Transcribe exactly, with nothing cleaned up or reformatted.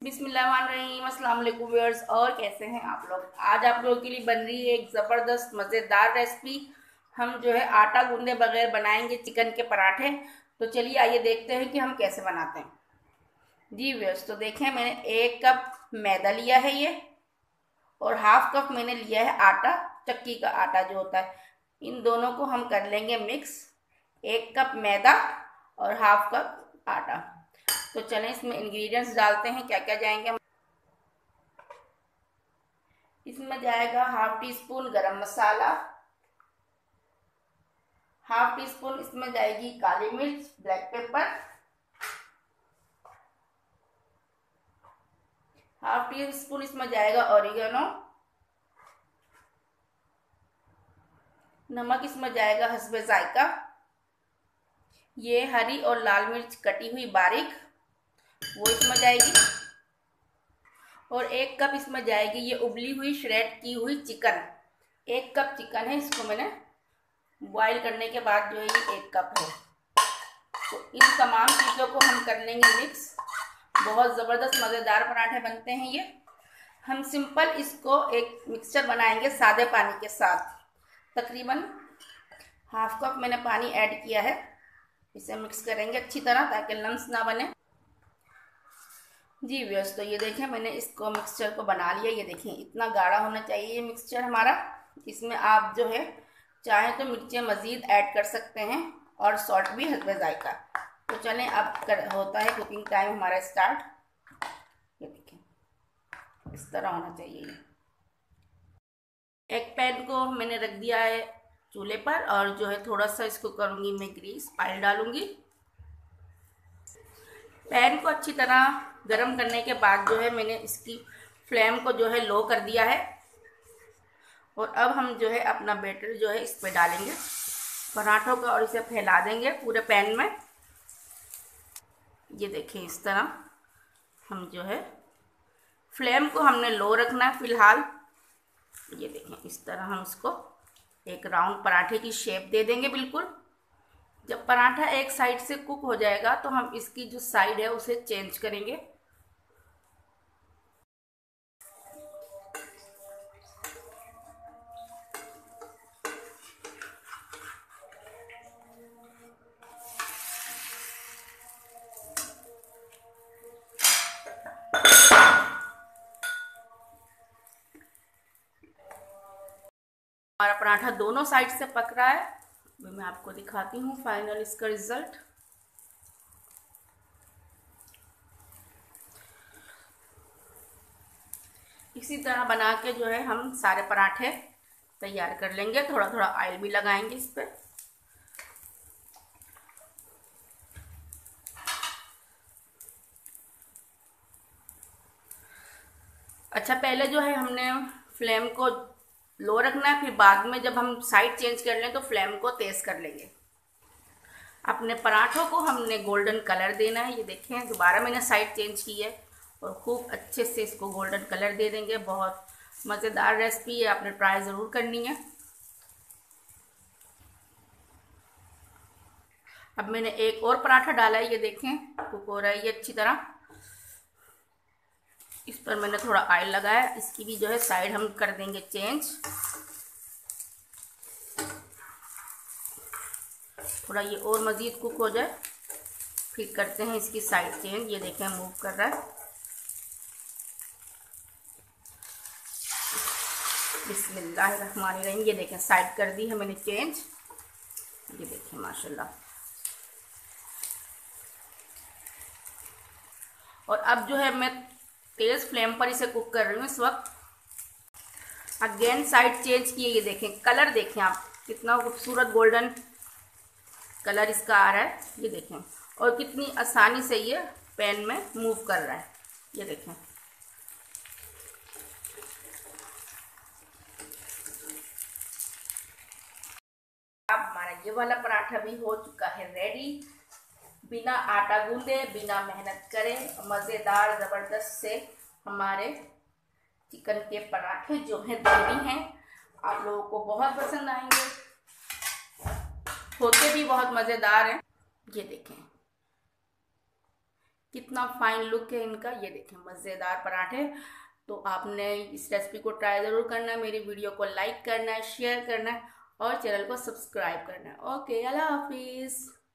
बिस्मिल्लाहिर्रहमानिर्रहीम। अस्सलाम वालेकुम व्यूअर्स, और कैसे हैं आप लोग। आज आप लोगों के लिए बन रही है एक ज़बरदस्त मज़ेदार रेसिपी। हम जो है आटा गूंदे बगैर बनाएंगे चिकन के पराठे। तो चलिए आइए देखते हैं कि हम कैसे बनाते हैं। जी व्यूअर्स, तो देखें मैंने एक कप मैदा लिया है ये, और हाफ कप मैंने लिया है आटा, चक्की का आटा जो होता है। इन दोनों को हम कर लेंगे मिक्स। एक कप मैदा और हाफ कप आटा। तो चलें इसमें इंग्रेडिएंट्स डालते हैं, क्या क्या जाएंगे। इसमें जाएगा हाफ टी स्पून गरम मसाला, हाफ टी स्पून इसमें जाएगी काली मिर्च black pepper, half tea spoon इसमें जाएगा ऑरिगेनो, नमक इसमें जाएगा हस्बे जायका, ये हरी और लाल मिर्च कटी हुई बारीक वो इसमें जाएगी, और एक कप इसमें जाएगी ये उबली हुई श्रेड की हुई चिकन। एक कप चिकन है, इसको मैंने बॉईल करने के बाद जो है ये एक कप है। तो इन तमाम चीज़ों को हम कर लेंगे मिक्स। बहुत ज़बरदस्त मज़ेदार पराठे बनते हैं ये। हम सिंपल इसको एक मिक्सचर बनाएंगे सादे पानी के साथ। तकरीबन हाफ कप मैंने पानी ऐड किया है। इसे मिक्स करेंगे अच्छी तरह ताकि लम्स ना बने। जी व्यूअर्स, तो ये देखें मैंने इसको मिक्सचर को बना लिया। ये देखें इतना गाढ़ा होना चाहिए ये मिक्सचर हमारा। इसमें आप जो है चाहें तो मिर्चें मज़ीद ऐड कर सकते हैं और सॉल्ट भी हस्बे जायका। तो चलें अब कर होता है कुकिंग टाइम हमारा स्टार्ट। ये देखें इस तरह होना चाहिए। एक पैन को मैंने रख दिया है चूल्हे पर, और जो है थोड़ा सा इसको करूँगी मैं ग्रीस, ऑयल डालूँगी। पैन को अच्छी तरह गरम करने के बाद जो है मैंने इसकी फ्लेम को जो है लो कर दिया है, और अब हम जो है अपना बैटर जो है इस पर डालेंगे पराठों का, और इसे फैला देंगे पूरे पैन में। ये देखें इस तरह हम जो है फ्लेम को हमने लो रखना है फ़िलहाल। ये देखें इस तरह हम इसको एक राउंड पराठे की शेप दे देंगे बिल्कुल। जब पराठा एक साइड से कुक हो जाएगा तो हम इसकी जो साइड है उसे चेंज करेंगे। हमारा पराठा दोनों साइड से पक रहा है। मैं आपको दिखाती हूँ फाइनल इसका रिजल्ट। इसी तरह बना के जो है हम सारे पराठे तैयार कर लेंगे। थोड़ा थोड़ा ऑयल भी लगाएंगे इस पर। अच्छा, पहले जो है हमने फ्लेम को लो रखना है, फिर बाद में जब हम साइड चेंज कर लें तो फ्लेम को तेज़ कर लेंगे। अपने पराठों को हमने गोल्डन कलर देना है। ये देखें दोबारा मैंने साइड चेंज की है, और खूब अच्छे से इसको गोल्डन कलर दे देंगे। बहुत मज़ेदार रेसिपी है, आपने ट्राई ज़रूर करनी है। अब मैंने एक और पराठा डाला है, ये देखें कुक हो रहा है ये अच्छी तरह। इस पर मैंने थोड़ा ऑयल लगाया, इसकी भी जो है साइड हम कर देंगे चेंज। थोड़ा ये और मज़ीद कुक हो जाए फिर करते हैं इसकी साइड चेंज। ये देखें मूव कर रहा है। बिस्मिल्लाहिर्रहमानिर्रहीम। ये देखें साइड कर दी है मैंने चेंज। ये देखें माशाल्लाह। और अब जो है मैं तेज़ फ्लेम पर इसे कुक कर रही हूँ इस वक्त। अगेन साइड चेंज किए। ये देखें कलर देखें आप, कितना खूबसूरत गोल्डन कलर इसका आ रहा है। ये देखें, और कितनी आसानी से ये पैन में मूव कर रहा है। ये देखें अब हमारा ये वाला पराठा भी हो चुका है रेडी। बिना आटा गूंदे, बिना मेहनत करे, मज़ेदार ज़बरदस्त से हमारे चिकन के पराठे जो हैं रेडी हैं। आप लोगों को बहुत पसंद आएंगे, होते भी बहुत मज़ेदार हैं। ये देखें कितना फाइन लुक है इनका, ये देखें मज़ेदार पराठे। तो आपने इस रेसिपी को ट्राई ज़रूर करना है, मेरी वीडियो को लाइक करना है, शेयर करना है और चैनल को सब्सक्राइब करना है। ओके, अल्लाह हाफिज़।